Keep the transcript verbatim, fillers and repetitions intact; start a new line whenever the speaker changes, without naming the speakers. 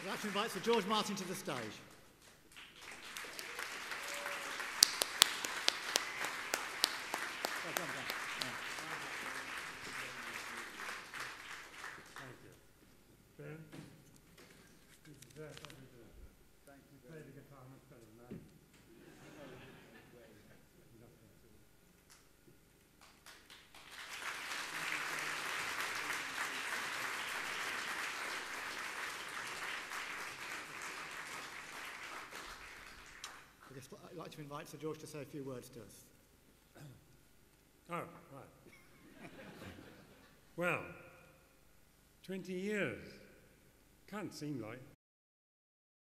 I'd like to invite Sir George Martin to the stage.
Thank you. Ben, this is that. Thank you. Play the guitar much better than that.
I'd like to invite Sir George to say a few words to us.
Oh, right. Well, twenty years. Can't seem like